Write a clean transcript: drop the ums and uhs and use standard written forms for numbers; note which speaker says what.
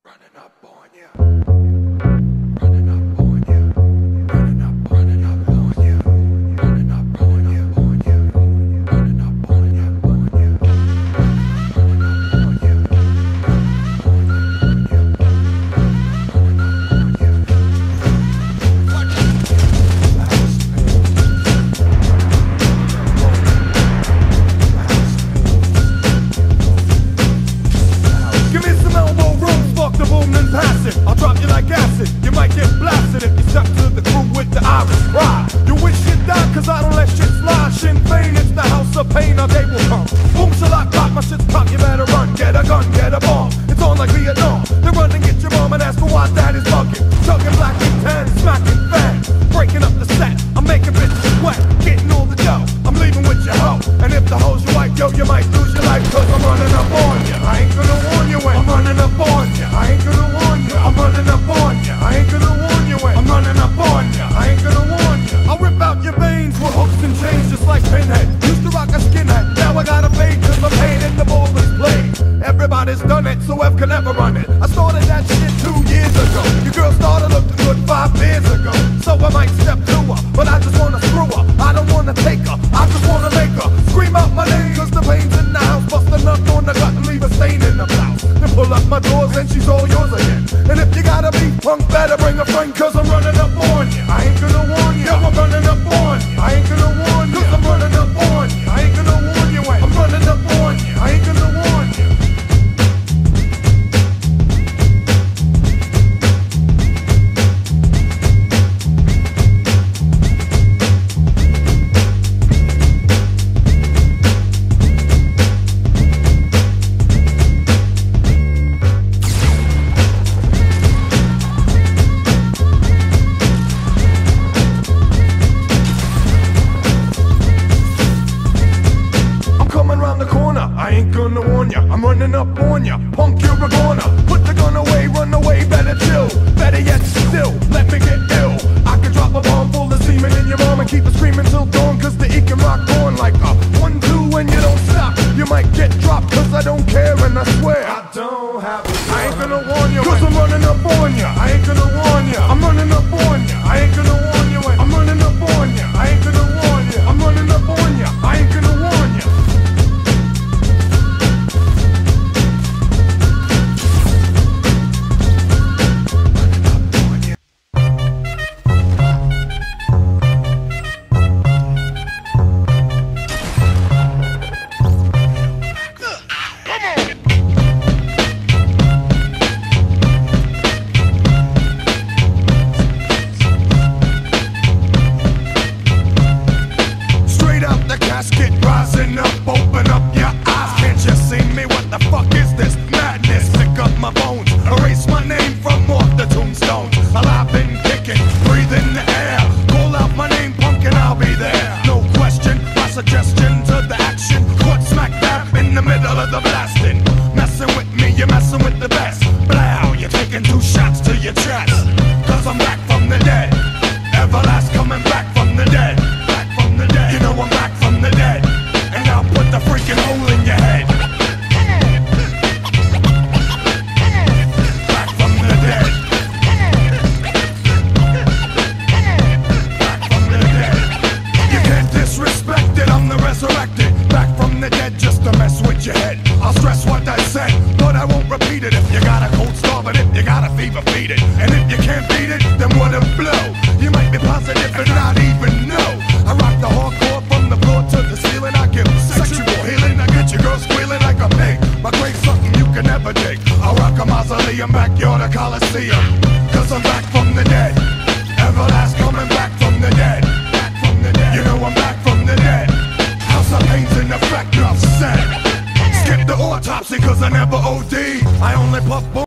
Speaker 1: Running up on you. Running up on you. Running up, running up on you. Running up on you. Running up on you. Running up on you. Running up on you.
Speaker 2: Give me some elbow room, spark the boom and pass it. I'll drop you like acid, you might get blasted if you step to the crew with the Irish ride. You wish you'd die, cause I don't let shit slide. Sinn Fein, it's the house of pain, our day will come. Boom, shall I pop, my shit's pop, you better run. Get a gun, get a bomb, it's on like Vietnam. Then run and get your mom and ask her why daddy's bugging. Chugging black and tan, smacking fans, breaking up the set. I'm making bitches sweat, getting all the dough. I'm leaving with your hoe, and if the hoes you like, yo, you might lose your life, cause I'm running up on you. I ain't gonna warn you when I'm running up on you. I ain't gonna warn you. I'm running up on you. I ain't gonna warn you when I'm running up on you. I ain't gonna warn you. I'll rip out your veins with hooks and chains just like Pinhead. Used to rock a skinhead, now I got a fade cause I'm paid and the ball is played. Everybody's done it, so F can never run it. I started that shit 2 years ago. Your girl started looking good 5 years ago. So I might step to her, but I just wanna screw her. I don't wanna take her, I just wanna make her scream out my name cause the pain's in the house. Bust a nut on the gut and leave a stain in the blouse. Then pull up my doors and she's all yours again. And if you gotta be punk, better bring a friend cause I'm running up on you. I ain't gonna warn you. Yeah, I'm running up on you. I ain't gonna warn you. Cause I'm running up on you. I ain't gonna warn you when I'm running up on you. I ain't gonna warn you. I ain't gonna warn ya, I'm running up on ya. Punk, you're a goner. Put the gun away, run away, better chill. Better yet still, let me get ill. I could drop a bomb full of semen in your arm and keep it screaming till dawn. Cause the E can rock on like a 1-2 when you don't stop. You might get dropped cause I don't care and I swear I don't have it. I ain't gonna warn you cause I'm running up on ya. I ain't gonna warn ya, I'm running up on ya. I ain't gonna warn you when I'm running up on ya. I ain't gonna warn ya, I'm running up on ya. I ain't gonna warn ya. Casket rising up, open up your eyes. Can't you see me? What the fuck is this madness? Pick up my bones, erase my name from off the tombstones. I've been kicking, breathing the air. Call out my name, punk, and I'll be there. No question, my suggestion to the action. Caught smack dab in the middle of the blasting. Messing with me, you're messing with the best. Blow, you're taking 2 shots to your chest. Cause I'm back from the dead. Everlast coming back from the dead. Back from the dead. You know I'm back from the dead. And I'll put the freaking hole in your head. Back from the dead. Back from the dead. You can't disrespect it, I'm the resurrected. Back from the dead just to mess with your head. I'll stress what I said, but I won't repeat it. If you got a cold starve it, if you got a fever, feed it. And if you can't beat it, then what a blow. You might be positive and not even know. I rock the hardcore from the floor to the ceiling. I give sexual healing. I get your girl squealing like a pig. My grave's something you can never dig. I'll rock a mausoleum, backyard, a coliseum. Cause I'm back from the dead. Everlast coming back from the dead. Back from the dead. You know I'm back from the dead. House of pain's in effect, enough said. Skip the autopsy cause I never OD. I only puff